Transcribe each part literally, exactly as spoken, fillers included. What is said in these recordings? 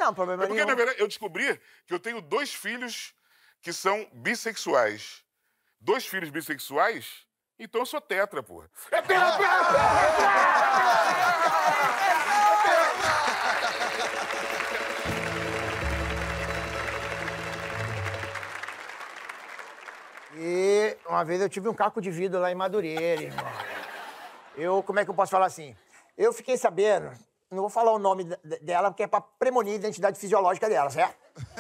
Não, problema é porque, nenhum. na verdade, eu descobri que eu tenho dois filhos que são bissexuais. Dois filhos bissexuais? Então eu sou tetra, porra. É tetra! E uma vez eu tive um caco de vidro lá em Madureira, irmão. Eu, como é que eu posso falar assim? Eu fiquei sabendo, não vou falar o nome dela, porque é pra premonir a identidade fisiológica dela, certo?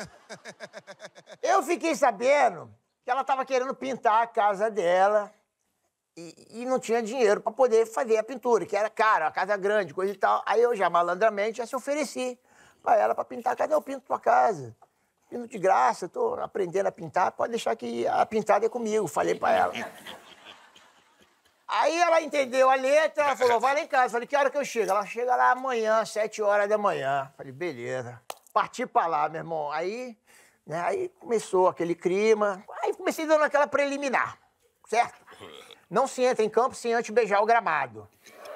Eu fiquei sabendo que ela tava querendo pintar a casa dela e, e não tinha dinheiro pra poder fazer a pintura, que era caro, a casa grande, coisa e tal. Aí eu já malandramente já se ofereci pra ela pra pintar. Cadê eu pinto tua casa? Pinto de graça, tô aprendendo a pintar, pode deixar que a pintada é comigo, falei pra ela. Aí ela entendeu a letra, ela falou, vai lá em casa. Falei, que hora que eu chego? Ela chega lá amanhã, sete horas da manhã. Falei, beleza. Parti pra lá, meu irmão. Aí, né, aí começou aquele clima. Aí comecei dando aquela preliminar, certo? Não se entra em campo sem antes beijar o gramado.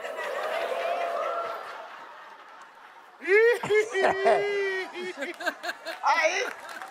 Aí...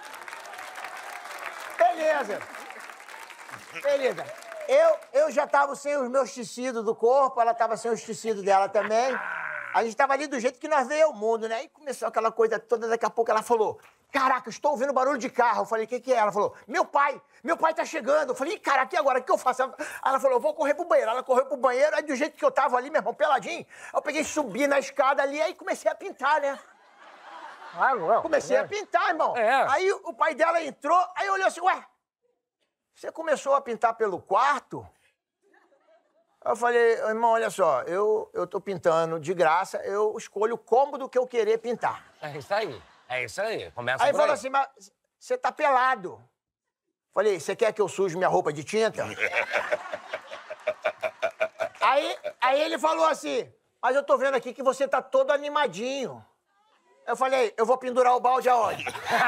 Beleza. Beleza. Eu, eu já tava sem os meus tecidos do corpo, ela tava sem os tecidos dela também. A gente tava ali do jeito que nós veio ao mundo, né? Aí começou aquela coisa toda, daqui a pouco ela falou, caraca, estou ouvindo barulho de carro. Eu falei, o que que é? Ela falou, meu pai, meu pai tá chegando. Eu falei, caraca, e agora, o que eu faço? Ela falou, eu vou correr pro banheiro. Ela correu pro banheiro, aí do jeito que eu tava ali, meu irmão, peladinho, eu peguei, subi na escada ali, aí comecei a pintar, né? Ah, não. Comecei é. a pintar, irmão. É. Aí o pai dela entrou, aí olhou assim, ué, você começou a pintar pelo quarto? Eu falei, irmão, olha só, eu, eu tô pintando de graça, eu escolho o cômodo que eu querer pintar. É isso aí. É isso aí. Começa Aí por falou aí. assim, mas você tá pelado. Falei, você quer que eu suje minha roupa de tinta? aí, aí ele falou assim, mas eu tô vendo aqui que você tá todo animadinho. Eu falei, eu vou pendurar o balde aonde?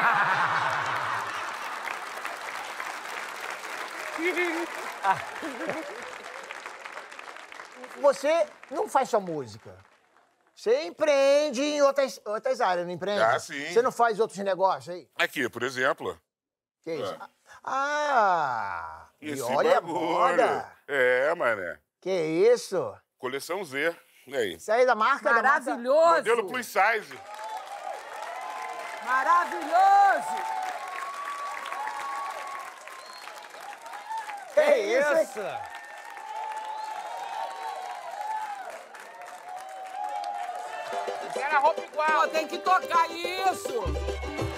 Você não faz só música. Você empreende em outras, outras áreas, não empreende? Ah, sim. Você não faz outros negócios aí? Aqui, por exemplo. Que isso? É. Ah! E Esse olha a bagulho. moda! É, mané. Que isso? Coleção Z. E aí? Isso aí é da marca? Da marca... Maravilhoso! Modelo plus size. Maravilhoso! Que isso? Isso! Quero a roupa igual! Pô, tem que tocar isso!